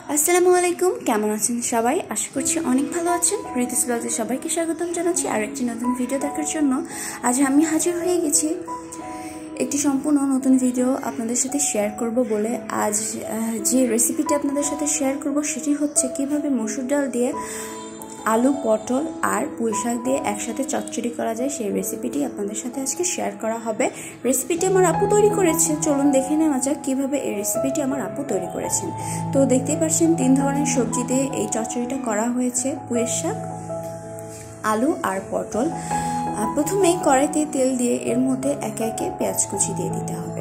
আসসালামু আলাইকুম, কেমন আছেন সবাই? আশা করছি অনেক ভালো আছেন। রিতু svlogz সবাইকে স্বাগতম জানাচ্ছি আর একটি নতুন ভিডিও দেখার জন্য। আজ আমি হাজির হয়ে গেছি একটি সম্পূর্ণ নতুন ভিডিও আপনাদের সাথে শেয়ার করব বলে। আজ যে রেসিপিটি আপনাদের সাথে শেয়ার করব সেটি হচ্ছে কিভাবে মসুর ডাল দিয়ে আলু, পটল আর পুঁই শাক দিয়ে একসাথে চচ্চড়ি করা যায়, সেই রেসিপিটি আপনাদের সাথে আজকে শেয়ার করা হবে। রেসিপিটি আমার আপু তৈরি করেছে, চলুন দেখে নেওয়া যাক কীভাবে এই রেসিপিটি আমার আপু তৈরি করেছেন। তো দেখতেই পাচ্ছেন 3 ধরনের সবজি দিয়ে এই চচ্চড়িটা করা হয়েছে, পুঁই শাক, আলু আর পটল। প্রথমেই কড়াইতে তেল দিয়ে এর মধ্যে একে একে পেঁয়াজ কুচি দিয়ে দিতে হবে।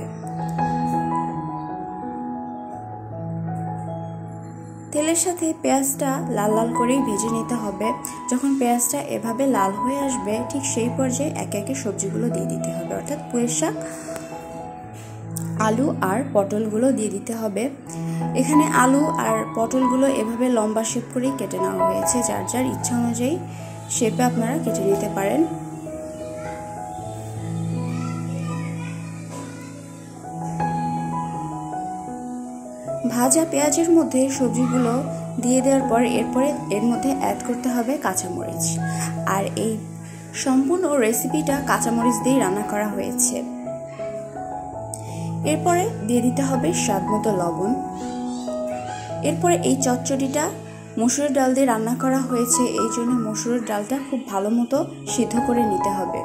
তেলের সাথে পেঁয়াজটা লাল লাল করেই ভেজে নিতে হবে। যখন পেঁয়াজটা এভাবে লাল হয়ে আসবে ঠিক সেই পর্যায়ে একে একে সবজিগুলো দিয়ে দিতে হবে, অর্থাৎ পুঁই শাক, আলু আর পটলগুলো দিয়ে দিতে হবে। এখানে আলু আর পটলগুলো এভাবে লম্বা শেপ করেই কেটে নেওয়া হয়েছে, যার যার ইচ্ছা অনুযায়ী শেপে আপনারা কেটে নিতে পারেন। ভাজা পেঁয়াজের মধ্যে সবজিগুলো দিয়ে দেওয়ার পর এরপরে এর মধ্যে অ্যাড করতে হবে কাঁচামরিচ। আর এই সম্পূর্ণ রেসিপিটা কাঁচামরিচ দিয়েই রান্না করা হয়েছে। এরপরে দিয়ে দিতে হবে স্বাদ মতো লবণ। এরপরে এই চচ্চড়িটা মসুরের ডাল দিয়ে রান্না করা হয়েছে, এই জন্য মসুরের ডালটা খুব ভালো মতো সিদ্ধ করে নিতে হবে।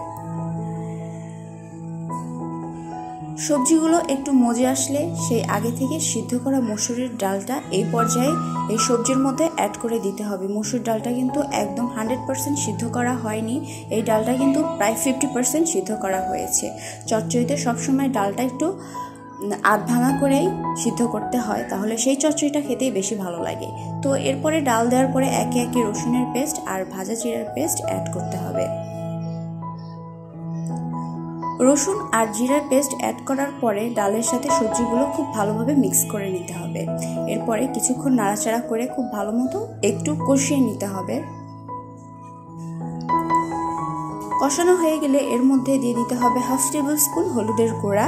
সবজিগুলো একটু মজে আসলে সেই আগে থেকে সিদ্ধ করা মসুরের ডালটা এই পর্যায়ে এই সবজির মধ্যে অ্যাড করে দিতে হবে। মসুর ডালটা কিন্তু একদম 100% সিদ্ধ করা হয়নি, এই ডালটা কিন্তু প্রায় 50% সিদ্ধ করা হয়েছে। চচ্চড়িতে সবসময় ডালটা একটু আধ ভাঙা করেই সিদ্ধ করতে হয়, তাহলে সেই চচ্চড়িটা খেতেই বেশি ভালো লাগে। তো এরপরে ডাল দেওয়ার পরে একে একে রসুনের পেস্ট আর ভাজা জিরার পেস্ট অ্যাড করতে হবে। রসুন আর জিরার পেস্ট অ্যাড করার পরে ডালের সাথে সবজিগুলো খুব ভালোভাবে মিক্স করে নিতে হবে। এরপরে কিছুক্ষণ নাড়াচাড়া করে খুব ভালো মতো একটু কষিয়ে নিতে হবে। কষানো হয়ে গেলে এর মধ্যে দিয়ে দিতে হবে 1/2 টেবিল স্পুন হলুদের গুঁড়া,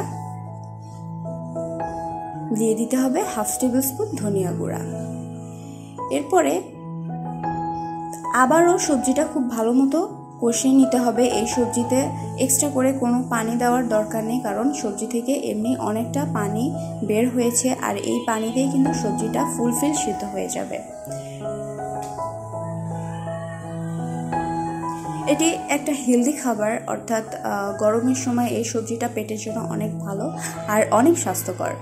দিয়ে দিতে হবে 1/2 টেবিল স্পুন ধনিয়া গুঁড়া। এরপরে আবারও সবজিটা খুব ভালো মতো কষিয়ে নিতে হবে। এই সবজিতে এক্সট্রা করে কোনো পানি দেওয়ার দরকার নেই, কারণ সবজি থেকে এমনি অনেকটা পানি বের হয়েছে, আর এই পানিতেই কিন্তু সবজিটা ফুলফিল সিদ্ধ হয়ে যাবে। এটি একটা হেলদি খাবার, অর্থাৎ গরমের সময় এই সবজিটা পেটের জন্য অনেক ভালো আর অনেক স্বাস্থ্যকর।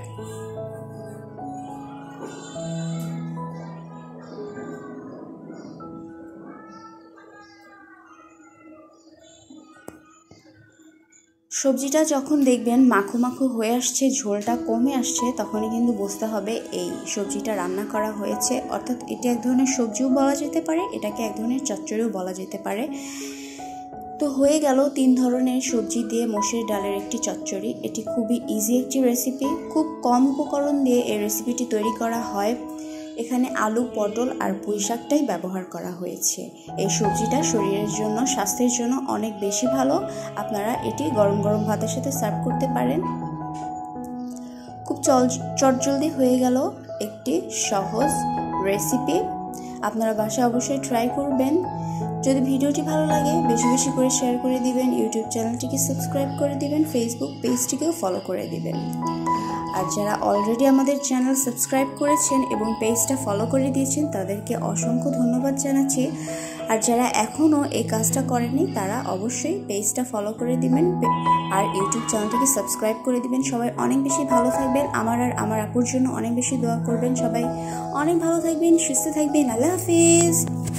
সবজিটা যখন দেখবেন মাখো মাখো হয়ে আসছে, ঝোলটা কমে আসছে, তখনই কিন্তু বুঝতে হবে এই সবজিটা রান্না করা হয়েছে। অর্থাৎ এটি এক ধরনের সবজিও বলা যেতে পারে, এটাকে এক ধরনের চচ্চড়িও বলা যেতে পারে। তো হয়ে গেল 3 ধরনের সবজি দিয়ে মসুর ডালের একটি চচ্চড়ি। এটি খুবই ইজি একটি রেসিপি, খুব কম উপকরণ দিয়ে এই রেসিপিটি তৈরি করা হয়। এখানে আলু, পটল আর পুঁই শাকটাই ব্যবহার করা হয়েছে। এই সবজিটা শরীরের জন্য, স্বাস্থ্যের জন্য অনেক বেশি ভালো। আপনারা এটি গরম গরম ভাতের সাথে সার্ভ করতে পারেন। খুব চটজলদি হয়ে গেল একটি সহজ রেসিপি। আপনারা বাসায় অবশ্যই ট্রাই করবেন। যদি ভিডিওটি ভালো লাগে বেশি বেশি করে শেয়ার করে দিবেন, ইউটিউব চ্যানেলটিকে সাবস্ক্রাইব করে দিবেন, ফেসবুক পেজটিকেও ফলো করে দিবেন। আর যারা অলরেডি আমাদের চ্যানেল সাবস্ক্রাইব করেছেন এবং পেজটা ফলো করে দিয়েছেন তাদেরকে অসংখ্য ধন্যবাদ জানাচ্ছি। আর যারা এখনও এই কাজটা করেনি তারা অবশ্যই পেজটা ফলো করে দিবেন আর ইউটিউব চ্যানেলটিকে সাবস্ক্রাইব করে দিবেন। সবাই অনেক বেশি ভালো থাকবেন, আমার আর আমার আপুর জন্য অনেক বেশি দোয়া করবেন। সবাই অনেক ভালো থাকবেন, সুস্থ থাকবেন। আল্লাহ হাফিজ।